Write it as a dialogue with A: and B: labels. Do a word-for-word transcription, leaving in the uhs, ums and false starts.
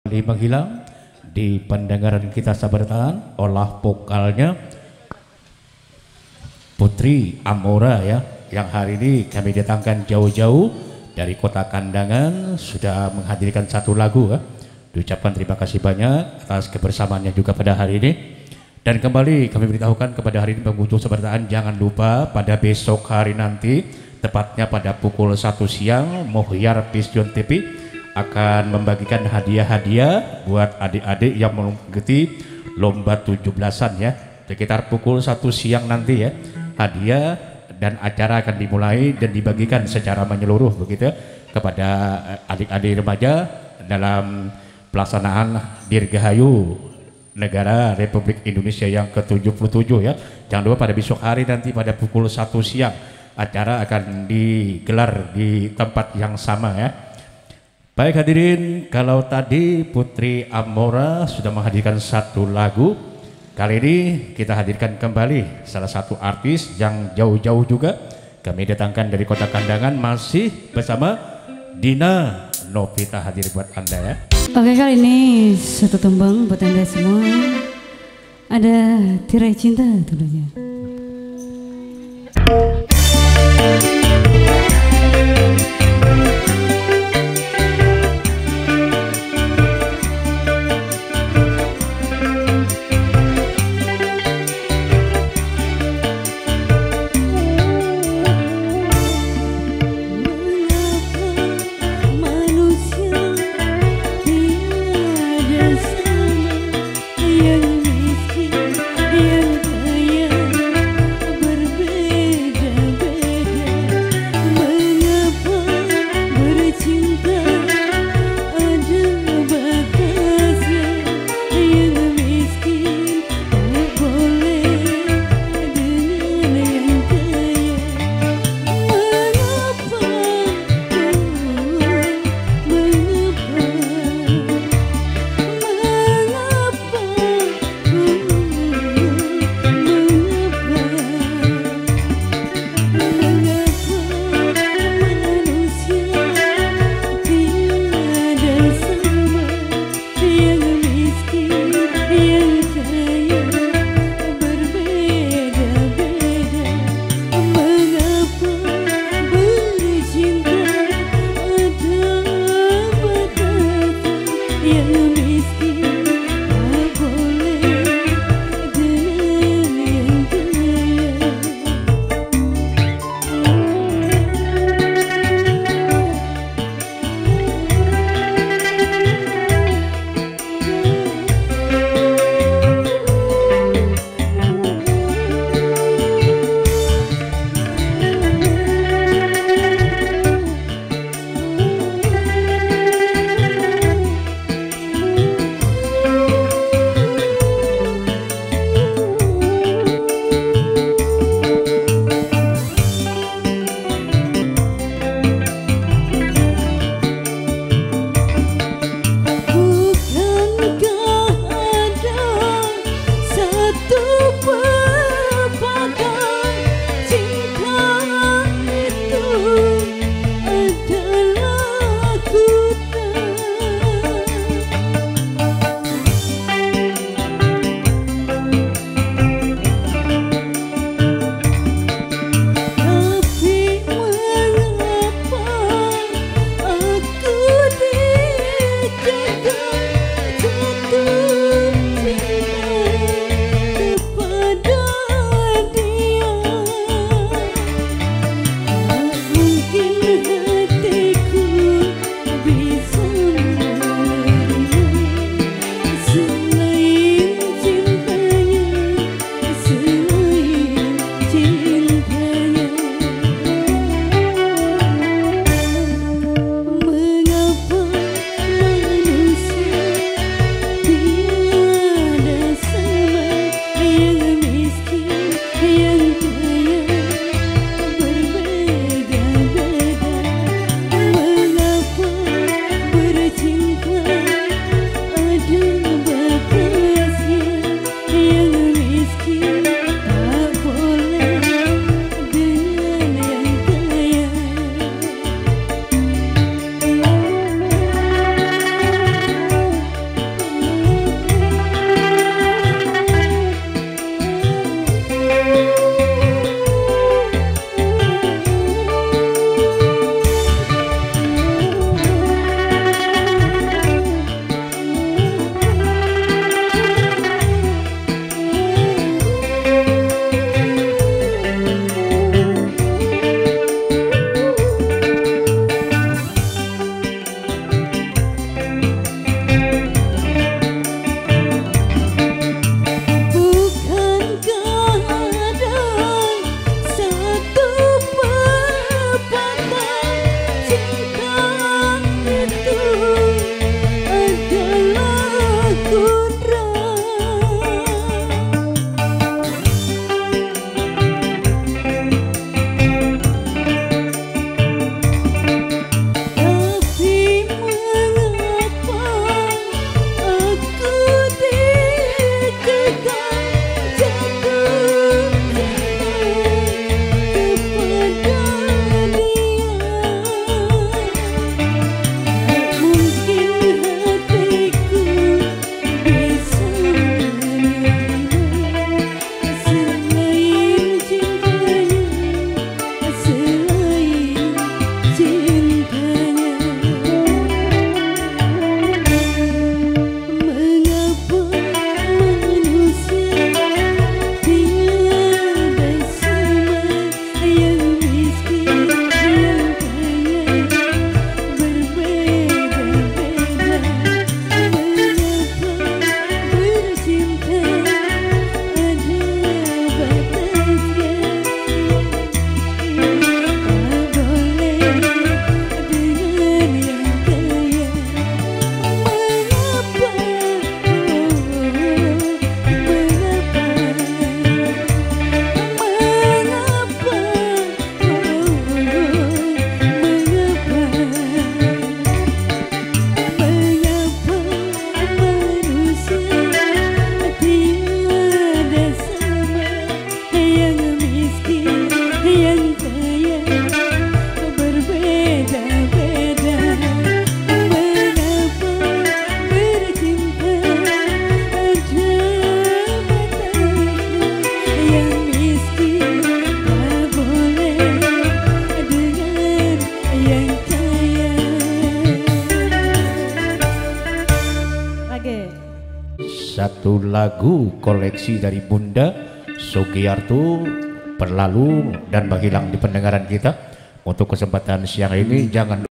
A: menghilang di pendengaran kita sabaratan olah vokalnya Putri Amora ya, yang hari ini kami datangkan jauh-jauh dari kota Kandangan sudah menghadirkan satu lagu ya. Diucapkan terima kasih banyak atas kebersamaannya juga pada hari ini. Dan kembali kami beritahukan kepada hari ini pengunjung sabaratan, jangan lupa pada besok hari nanti tepatnya pada pukul satu siang Mohyar Vision T V akan membagikan hadiah-hadiah buat adik-adik yang mengikuti lomba tujuh belasan ya. Sekitar pukul satu siang nanti ya, hadiah dan acara akan dimulai dan dibagikan secara menyeluruh begitu kepada adik-adik remaja dalam pelaksanaan Dirgahayu Negara Republik Indonesia yang ke tujuh puluh tujuh ya. Jangan lupa pada besok hari nanti pada pukul satu siang acara akan digelar di tempat yang sama ya. Baik hadirin, kalau tadi Putri Amora sudah menghadirkan satu lagu, kali ini kita hadirkan kembali salah satu artis yang jauh-jauh juga kami datangkan dari kota Kandangan, masih bersama Dina Novita hadir buat Anda ya.
B: Oke, kali ini satu tembang buat Anda semua, ada Tirai Cinta tentunya.
A: satu lagu koleksi dari Bunda Sugiarto berlalu dan menghilang di pendengaran kita. Untuk kesempatan siang ini jangan